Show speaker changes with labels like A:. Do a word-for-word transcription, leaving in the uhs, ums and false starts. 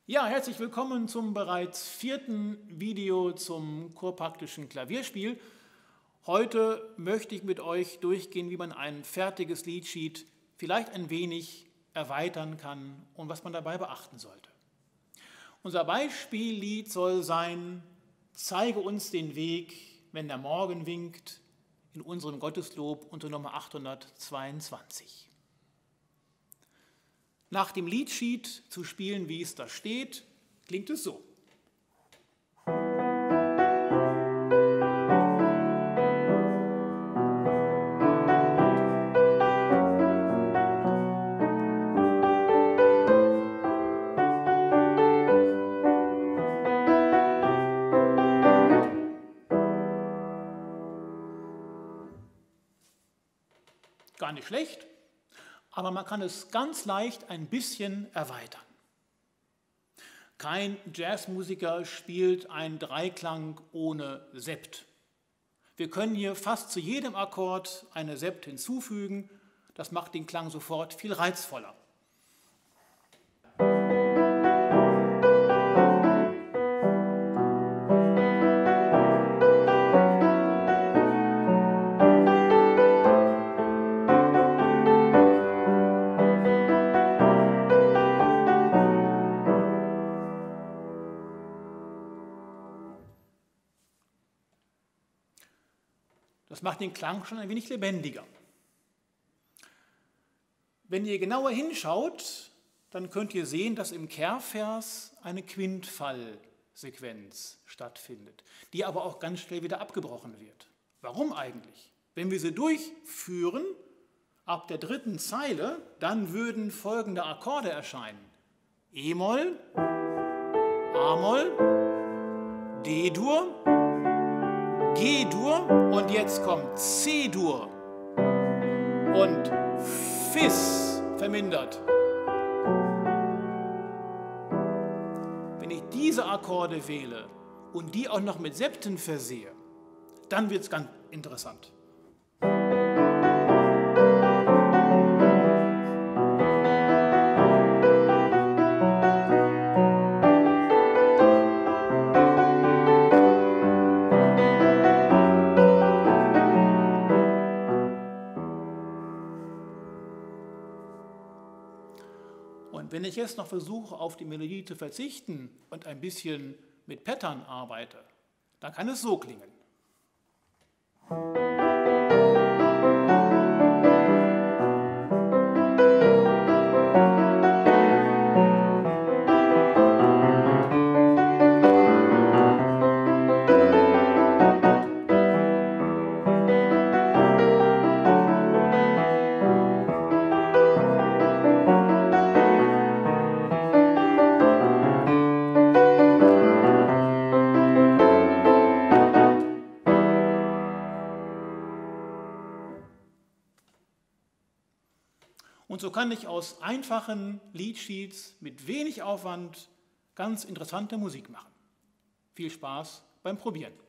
A: Ja, herzlich willkommen zum bereits vierten Video zum kurpraktischen Klavierspiel. Heute möchte ich mit euch durchgehen, wie man ein fertiges Liedsheet vielleicht ein wenig erweitern kann und was man dabei beachten sollte. Unser Beispiellied soll sein: Zeige uns den Weg, wenn der Morgen winkt, in unserem Gotteslob unter Nummer achthundertzweiundzwanzig. Nach dem Liedsheet zu spielen, wie es da steht, klingt es so. Gar nicht schlecht, aber man kann es ganz leicht ein bisschen erweitern. Kein Jazzmusiker spielt einen Dreiklang ohne Sept. Wir können hier fast zu jedem Akkord eine Sept hinzufügen. Das macht den Klang sofort viel reizvoller. Das macht den Klang schon ein wenig lebendiger. Wenn ihr genauer hinschaut, dann könnt ihr sehen, dass im Kehrvers eine Quintfallsequenz stattfindet, die aber auch ganz schnell wieder abgebrochen wird. Warum eigentlich? Wenn wir sie durchführen, ab der dritten Zeile, dann würden folgende Akkorde erscheinen: E-Moll, A-Moll, D-Dur, G-Dur und jetzt kommt C-Dur und Fis vermindert. Wenn ich diese Akkorde wähle und die auch noch mit Septen versehe, dann wird es ganz interessant. Und wenn ich jetzt noch versuche, auf die Melodie zu verzichten und ein bisschen mit Pattern arbeite, dann kann es so klingen. Und so kann ich aus einfachen Liedsheets mit wenig Aufwand ganz interessante Musik machen. Viel Spaß beim Probieren.